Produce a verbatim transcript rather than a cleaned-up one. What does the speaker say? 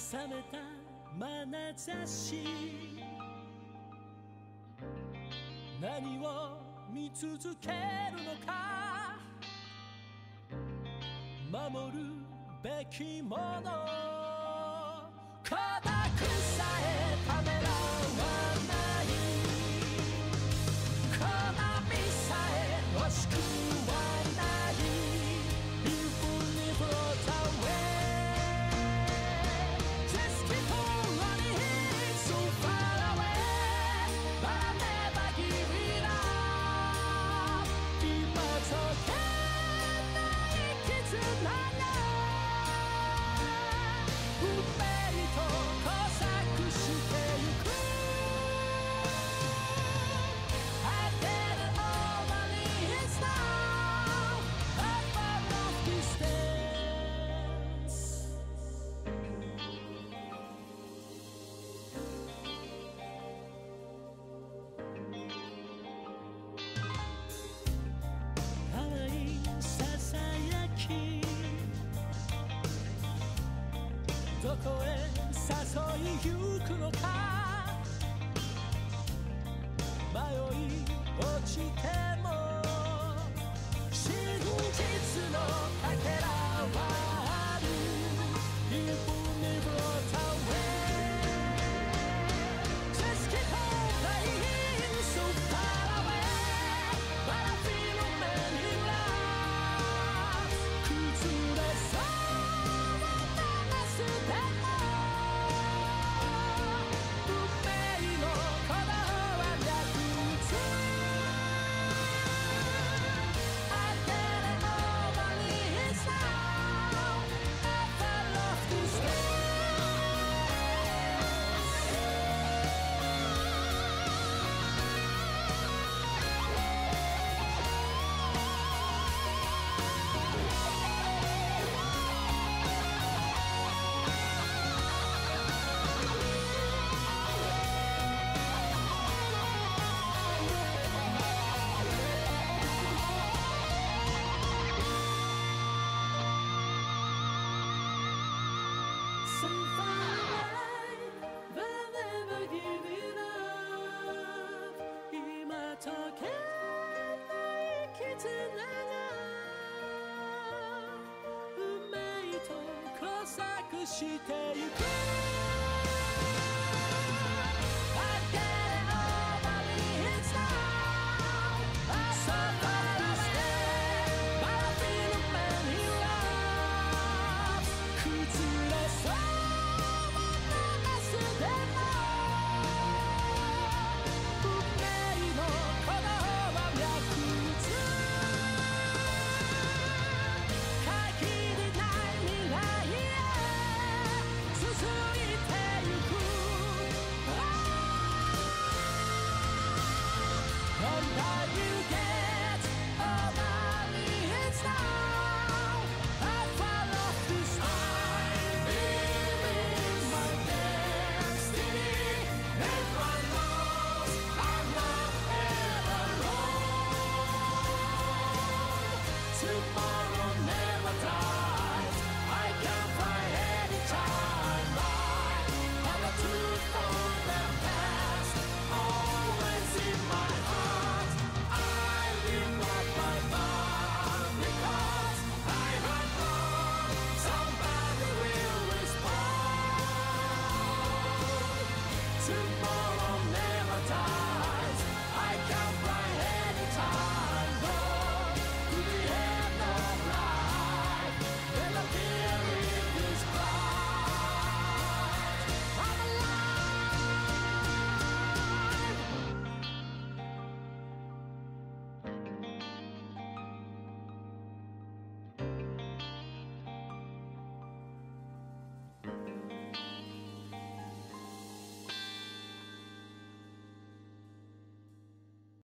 覚めた眼差し、何を見続けるのか、守るべきもの、孤独さえためらわない、好みさえ惜しくはない、 You pull me float away, just keep on running so far away, but I'll never give it up. 今解けない絆が運命と交錯してゆく、I get over this now, I'm out of distance. 淡いささやき、どこへ誘いゆくのか、迷い落ちても真実のかけらはある、 You pull me float away, just keep on flying so far away, but I feel no man in love. 崩れそうなガラスでも運命の鼓動はなくつ、 I get over this now, I love this dance. 今解けない絆が運命と交錯してゆく。